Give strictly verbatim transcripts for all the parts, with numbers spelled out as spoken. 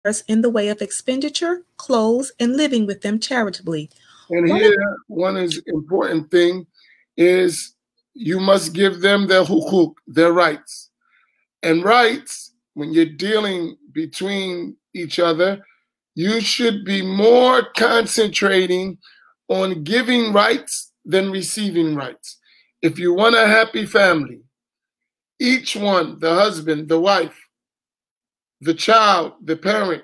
in the way of expenditure, clothes, and living with them charitably. And One here, one is important thing is you must give them their hukuk, their rights. And rights, when you're dealing between each other, you should be more concentrating on giving rights than receiving rights. If you want a happy family, each one, the husband, the wife, the child, the parent,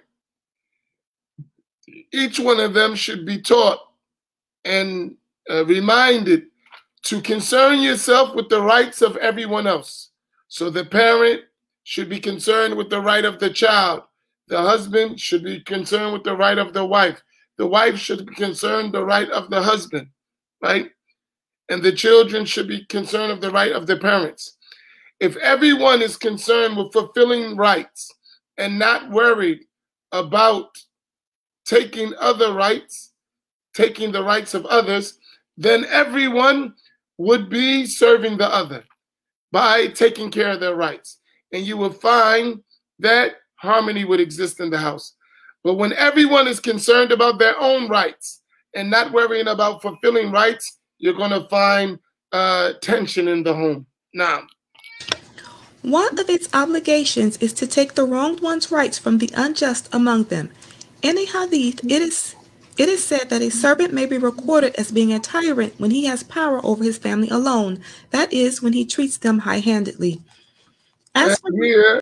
each one of them should be taught and uh, reminded to concern yourself with the rights of everyone else. So the parent should be concerned with the right of the child. The husband should be concerned with the right of the wife. The wife should be concerned the right of the husband, right? And the children should be concerned of the right of the parents. If everyone is concerned with fulfilling rights and not worried about taking other rights, taking the rights of others, then everyone would be serving the other by taking care of their rights. And you will find that harmony would exist in the house. But when everyone is concerned about their own rights and not worrying about fulfilling rights, you're going to find uh, tension in the home. Now, one of its obligations is to take the wronged one's rights from the unjust among them. In a hadith, it is it is said that a servant may be recorded as being a tyrant when he has power over his family alone, that is, when he treats them high-handedly. As for here